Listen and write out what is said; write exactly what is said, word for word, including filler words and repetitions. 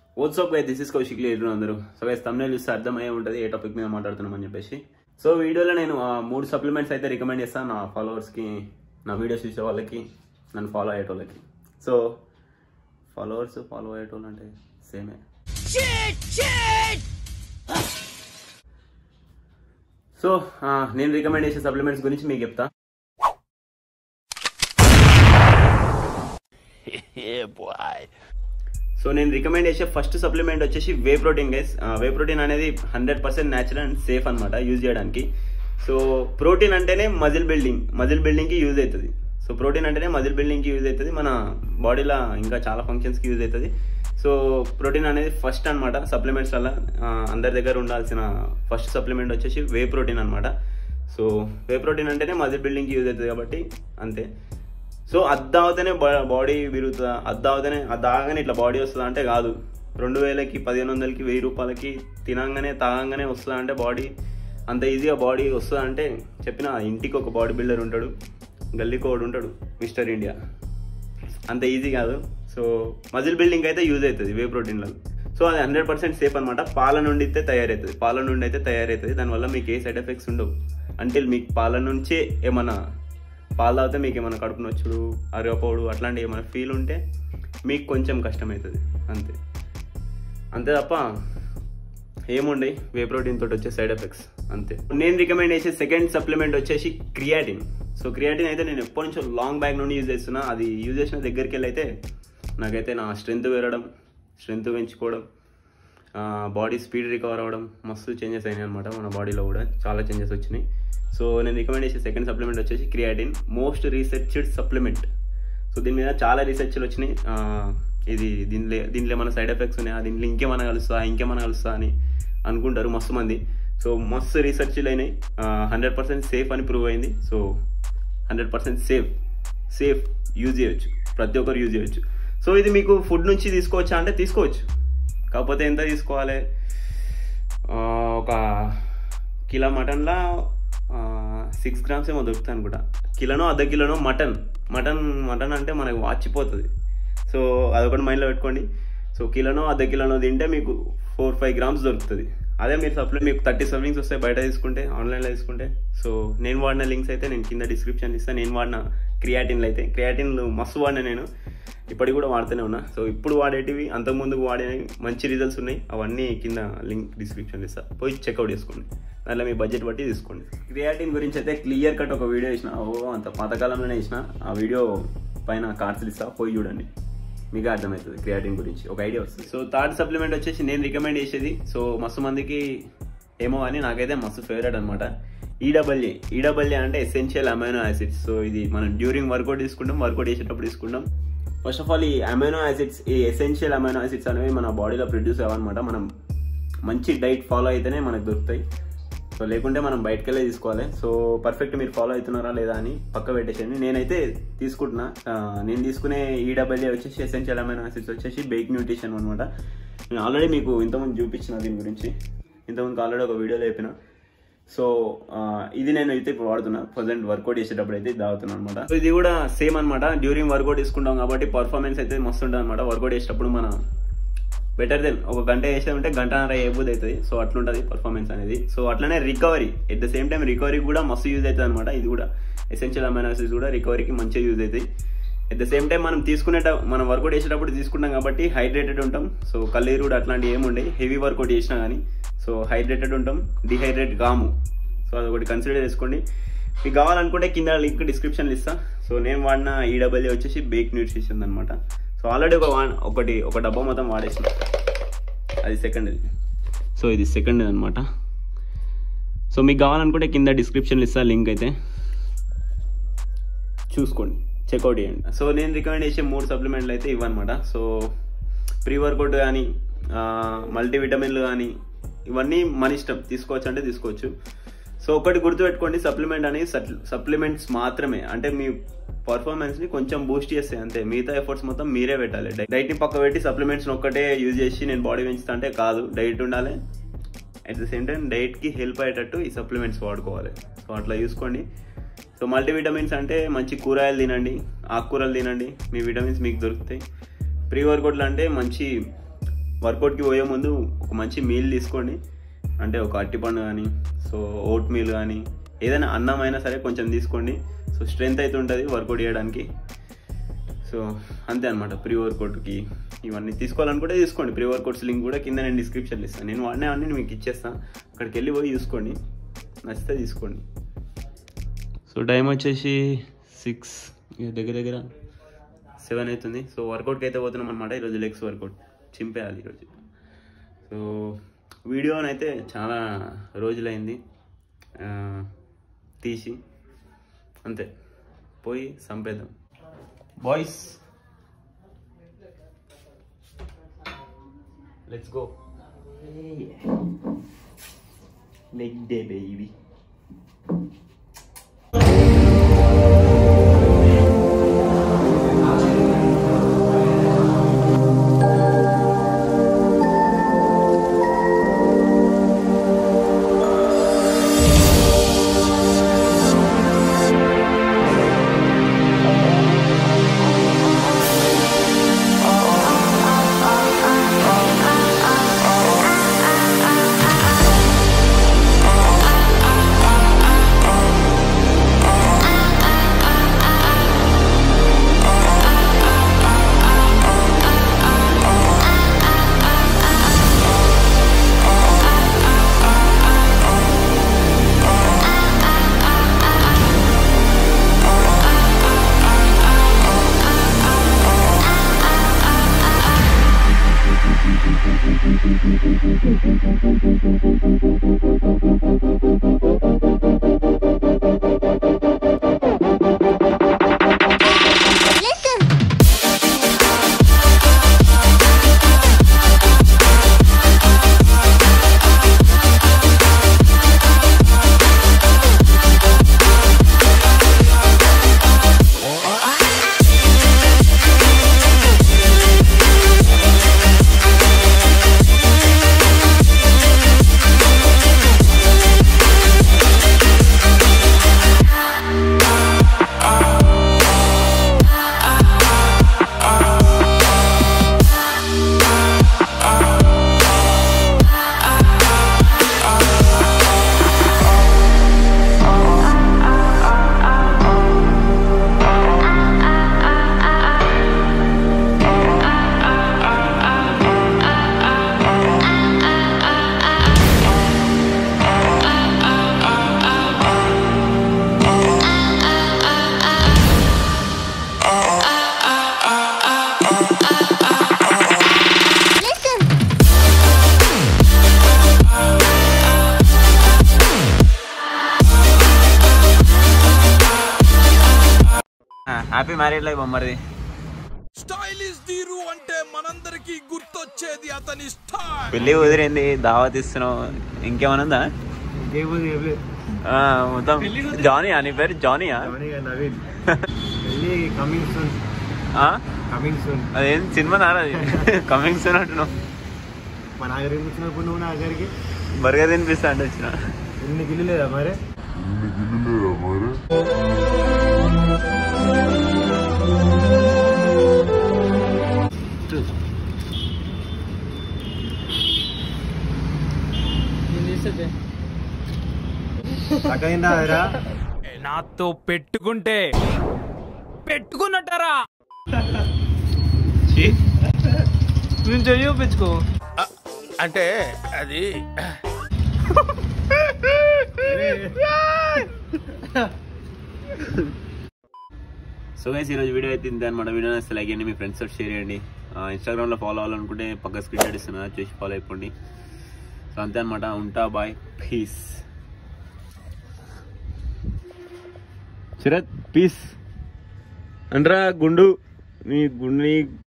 WhatsApp guys, this is Kaushik లేరు అందరూ. So guys thumbnail చూస్తే అర్థమయ్యే ఉంటుంది ఏ టాపిక్ మీద మాట్లాడుతున్నామని చెప్పేసి. సో వీడియోలో నేను మూడు సప్లిమెంట్స్ అయితే రికమెండ్ చేస్తాను నా ఫాలోవర్స్కి, నా వీడియోస్ చూసే వాళ్ళకి, నన్ను ఫాలో అయ్యేటోళ్ళకి. సో ఫాలోవర్స్ ఫాలో అయ్యేటోళ్ళు అంటే సేమే. సో నేను రికమెండ్ చేసే సప్లిమెంట్స్ గురించి మీకు చెప్తా. సో నేను రికమెండ్ చేసే ఫస్ట్ సప్లిమెంట్ వచ్చేసి whey protein guys. Whey protein అనేది hundred percent natural and safe అనమాట యూజ్ చేయడానికి. సో ప్రోటీన్ అంటేనే మజిల్ బిల్డింగ్ మజిల్ బిల్డింగ్కి యూజ్ అవుతుంది. సో ప్రోటీన్ అంటేనే మజిల్ బిల్డింగ్కి యూజ్ అవుతుంది, మన బాడీలో ఇంకా చాలా ఫంక్షన్స్కి యూజ్ అవుతుంది. సో ప్రోటీన్ అనేది ఫస్ట్ అనమాట సప్లిమెంట్స్ వల్ల అందరి దగ్గర ఉండాల్సిన ఫస్ట్ సప్లిమెంట్ వచ్చేసి వే ప్రోటీన్ అనమాట. సో వే ప్రోటీన్ అంటేనే మజిల్ బిల్డింగ్కి యూజ్ అవుతుంది కాబట్టి అంతే. సో అద్దావుతేనే బాడీ విరుగుతుందా, అద్దావుతేనే అద్దాగానే ఇట్లా బాడీ వస్తుందా అంటే కాదు. రెండు వేలకి పదిహేను వందలకి వెయ్యి రూపాయలకి తినంగానే తాగంగానే వస్తుందా అంటే బాడీ అంత ఈజీగా బాడీ వస్తుందా అంటే చెప్పిన ఇంటికి ఒక బాడీ బిల్డర్ ఉంటాడు, గల్లీ కోడ్ ఉంటాడు, మిస్టర్ ఇండియా, అంత ఈజీ కాదు. సో మజిల్ బిల్డింగ్ అయితే యూజ్ అవుతుంది వే ప్రోటీన్లో. సో అది హండ్రెడ్ పర్సెంట్ సేఫ్ అనమాట. పాల నుండి అయితే తయారవుతుంది, పాల నుండి అయితే తయారవుతుంది. దానివల్ల మీకు ఏ సైడ్ ఎఫెక్ట్స్ ఉండవు. అంటే మీకు పాల నుంచే ఏమన్నా పాలు తాగితే మీకు ఏమైనా కడుపు నొచ్చుడు, అరగపోడు అట్లాంటి ఏమైనా ఫీల్ ఉంటే మీకు కొంచెం కష్టమవుతుంది అంతే. అంతే తప్ప ఏముండే వే ప్రోటీన్ తోటి వచ్చే సైడ్ ఎఫెక్ట్స్ అంతే. నేను రికమెండ్ చేసే సెకండ్ సప్లిమెంట్ వచ్చేసి క్రియాటిన్. సో క్రియాటిన్ అయితే నేను ఎప్పటి నుంచో లాంగ్ బ్యాక్ నుండి యూజ్ చేస్తున్నా. అది యూజ్ చేసిన దగ్గరికి వెళ్ళి అయితే నాకైతే నా స్ట్రెంత్ పెరగడం, స్ట్రెంత్ పెంచుకోవడం, బాడీ స్పీడ్ రికవర్ అవ్వడం మస్తు చేంజెస్ అయినాయి అనమాట. మన బాడీలో కూడా చాలా చేంజెస్ వచ్చినాయి. సో నేను రికమెండ్ చేసే సెకండ్ సప్లిమెంట్ వచ్చేసి creatine, most researched supplement. So దీని మీద చాలా రీసెర్చ్లు వచ్చినాయి. ఇది దీనిలో దీంట్లో ఏమైనా సైడ్ ఎఫెక్ట్స్ ఉన్నాయా, దీంట్లో ఇంకేమైనా కలుస్తా ఇంకేమైనా కలుస్తా అని అనుకుంటారు మస్తు మంది. సో మస్తు రీసెర్చ్లు అయినాయి, హండ్రెడ్ పర్సెంట్ సేఫ్ అని ప్రూవ్ అయింది. So hundred percent safe safe use చేయొచ్చు, ప్రతి ఒక్కరు యూజ్ చేయొచ్చు. సో ఇది మీకు ఫుడ్ నుంచి తీసుకోవచ్చా అంటే తీసుకోవచ్చు, కాకపోతే ఎంత తీసుకోవాలి, ఒక కిలో మటన్లా సిక్స్ గ్రామ్స్ ఏమో దొరుకుతాయి అనుకుంటా. కిలోనో అర్ధ కిలోనో మటన్ మటన్ మటన్ అంటే మనకు వాచిపోతుంది. సో అదొకటి మైండ్లో పెట్టుకోండి. సో కిలోనో అర్ధ కిలోనో తింటే మీకు ఫోర్ ఫైవ్ గ్రామ్స్ దొరుకుతుంది. అదే మీరు సప్లై మీకు థర్టీ సర్వింగ్స్ వస్తాయి బయట తీసుకుంటే, ఆన్లైన్లో తీసుకుంటే. సో నేను వాడిన లింక్స్ అయితే నేను కింద డిస్క్రిప్షన్ ఇస్తాను. నేను వాడిన క్రియాటిన్లు అయితే క్రియాటిన్లు మస్తు వాడినా, నేను ఇప్పటికి కూడా వాడుతూనే ఉన్నా. సో ఇప్పుడు వాడేటివి అంతకుముందుకు వాడేవి మంచి రిజల్ట్స్ ఉన్నాయి, అవన్నీ కింద లింక్ డిస్క్రిప్షన్ ఇస్తా, పోయి చెక్అవుట్ చేసుకోండి. దాంట్లో మీ బడ్జెట్ బట్టి తీసుకోండి. క్రియాటిన్ గురించి అయితే క్లియర్ కట్ ఒక వీడియో ఇచ్చిన, ఓ అంత పాతకాలంలోనే ఇచ్చిన. ఆ వీడియో పైన కార్డ్స్ ఇస్తా, పోయి చూడండి, మీకు అర్థమవుతుంది క్రియాటిన్ గురించి ఒక ఐడియా వస్తుంది. సో థర్డ్ సప్లిమెంట్ వచ్చేసి నేను రికమెండ్ చేసేది, సో మస్తు మందికి ఏమో అని నాకైతే మస్తు ఫేవరెట్ అనమాట, ఈడబ్ల్యూఏ. ఈడబ్ల్యూఏ అంటే ఎసెన్షియల్ అమైనో యాసిడ్స్. సో ఇది మనం డ్యూరింగ్ వర్కౌట్ తీసుకుంటాం, వర్కౌట్ చేసేటప్పుడు తీసుకుంటాం. ఫస్ట్ ఆఫ్ ఆల్ ఈ అమైనో యాసిడ్స్, ఈ ఎసెన్షియల్ అమైనో యాసిడ్స్ అనేవి మన బాడీలో ప్రొడ్యూస్ అవ్వనమాట. మనం మంచి డైట్ ఫాలో అయితేనే మనకు దొరుకుతాయి. సో లేకుంటే మనం బయటకు వెళ్ళే తీసుకోవాలి. సో పర్ఫెక్ట్ మీరు ఫాలో అవుతున్నారా లేదా అని పక్క పెట్టేసేయండి. నేనైతే తీసుకుంటున్నా. నేను తీసుకునే ఈడబ్ల్యూఏ వచ్చేసి ఎసెన్షియల్ అమైనో యాసిడ్స్ వచ్చేసి బేక్ న్యూట్రిషన్ అనమాట. నేను ఆల్రెడీ మీకు ఇంతకుముందు చూపించిన దీని గురించి, ఇంతకుముందు ఆల్రెడీ ఒక వీడియోలో చెప్పిన. సో ఇది నేను అయితే ఇప్పుడు వాడుతున్నా, ప్రజెంట్ వర్కౌట్ చేసేటప్పుడు అయితే తాగుతున్నాను అనమాట. సో ఇది కూడా సేమ్ అనమాట, డ్యూరింగ్ వర్కౌట్ తీసుకుంటాం కాబట్టి పర్ఫార్మెన్స్ అయితే మస్తు ఉంటుంది అనమాట. వర్కౌట్ చేసేటప్పుడు మన బెటర్ దెన్ ఒక గంట చేసామంటే గంటన్నర ఏబుద్ది అవుతుంది. సో అట్లుంటుంది పర్ఫార్మెన్స్ అనేది. సో అట్లనే recovery, at the same time recovery కూడా మస్తు యూజ్ అవుతుంది అనమాట. ఇది కూడా ఎసెన్షియల్ అమైనో యాసిడ్స్ కూడా రికవరీకి మంచిగా యూజ్ అవుతాయి. ఎట్ ద సేమ్ టైం మనం తీసుకునేట మనం వర్కౌట్ చేసేటప్పుడు తీసుకుంటాం కాబట్టి హైడ్రేటెడ్ ఉంటాం. సో కల్లేరు కూడా అట్లాంటివి ఏముండే హెవీ వర్కౌట్ చేసినా కానీ సో హైడ్రేటెడ్ ఉంటాం, డిహైడ్రేట్ కాము. సో అదొకటి కన్సిడర్ చేసుకోండి. మీకు కావాలనుకుంటే కింద లింక్ డిస్క్రిప్షన్లో ఇస్తా. సో నేను వాడిన ఈడబ్ల్యూఏ వచ్చేసి బేక్ న్యూట్రిషన్ అనమాట. సో ఆల్రెడీ ఒక ఒకటి ఒక డబ్బా మొత్తం వాడేసిన, అది సెకండ్. సో ఇది సెకండ్ అనమాట. సో మీకు కావాలనుకుంటే కింద డిస్క్రిప్షన్లో ఇస్తా లింక్, అయితే చూసుకోండి, చెక్అవుట్ చేయండి. సో నేను రికమెండ్ చేసే మూడు సప్లిమెంట్లు అయితే ఇవన్నమాట. సో ప్రీ వర్కౌట్ కానీ మల్టీవిటమిన్లు కానీ ఇవన్నీ మన ఇష్టం, తీసుకోవచ్చు అంటే తీసుకోవచ్చు. సో ఒకటి గుర్తుపెట్టుకోండి, సప్లిమెంట్ అనేది సప్లిమెంట్స్ మాత్రమే, అంటే మీ పర్ఫార్మెన్స్ని కొంచెం బూస్ట్ చేస్తాయి అంతే. మిగతా ఎఫర్ట్స్ మొత్తం మీరే పెట్టాలి. డైట్ని పక్క పెట్టి సప్లిమెంట్స్ని ఒక్కటే యూజ్ చేసి నేను బాడీ పెంచుతా అంటే కాదు, డైట్ ఉండాలి. అట్ ద సేమ్ టైం డైట్కి హెల్ప్ అయ్యేటట్టు ఈ సప్లిమెంట్స్ వాడుకోవాలి. సో అట్లా చూసుకోండి. సో మల్టీవిటమిన్స్ అంటే మంచి కూరగాయలు తినండి, ఆకుకూరలు తినండి, మీ విటమిన్స్ మీకు దొరుకుతాయి. ప్రీ వర్కౌట్లు అంటే మంచి వర్కౌట్కి పోయే ముందు ఒక మంచి మీల్ తీసుకోండి, అంటే ఒక అరటిపండు కానీ, సో ఓట్ మీల్ కానీ, ఏదైనా అన్నం అయినా సరే కొంచెం తీసుకోండి. సో స్ట్రెంత్ అయితే ఉంటుంది వర్కౌట్ చేయడానికి. సో అంతే అనమాట. ప్రీ వర్కౌట్కి ఇవన్నీ తీసుకోవాలనుకుంటే తీసుకోండి. ప్రీ వర్కౌట్స్ లింక్ కూడా కింద నేను డిస్క్రిప్షన్లో ఇస్తాను. నేను వాడినవన్నీ మీకు ఇచ్చేస్తాను, అక్కడికి వెళ్ళి పోయి చూసుకోండి, నచ్చితే తీసుకోండి. సో టైం వచ్చేసి సిక్స్ దగ్గర దగ్గర సెవెన్ అవుతుంది. సో వర్కౌట్కి అయితే పోతున్నాం అనమాట. ఈరోజు లెగ్స్ వర్కౌట్ చింపేయాలి ఈరోజు. సో వీడియోనైతే చాలా రోజులైంది తీసి, అంతే పోయి సంపేద్దాం boys. Let's go. Leg day baby. Happy marriage life అమ్మది. స్టైలిష్ దీరు అంటే మనందరికి గుర్తొచ్చేది అతని స్టైల్. పెళ్లి కుదిరింది, దావత్ ఇస్తున్నావు, ఇంకేమనుందా? మొత్తం జానీ అని పేరు. జానీయా? అదేం సినిమా నారా? కమింగ్ సూన్ అంటున్నావు. బర్గర్ తినిపిస్తా అంటే వచ్చిన. ఇన్ని గిల్లు లేదా మరి? నాతో పెట్టుకుంటే పెట్టుకున్నట్టారా? నేను చూపించుకో అంటే అది సో గైస్ ఈరోజు వీడియో అయితే ఇంతే అనమాట. వీడియో నచ్చితే లైక్ చేయండి, మీ ఫ్రెండ్స్ తోటి షేర్ చేయండి. ఇన్స్టాగ్రామ్లో ఫాలో అవ్వాలనుకుంటే పక్క స్క్రీన్ షాట్ ఇస్తున్నా, చూసి ఫాలో అయిపోండి. సో అంతే అనమాట. ఉంటా, బాయ్, పీస్. శరత్ పీస్ అండ్రా. గుండు నీ గుండు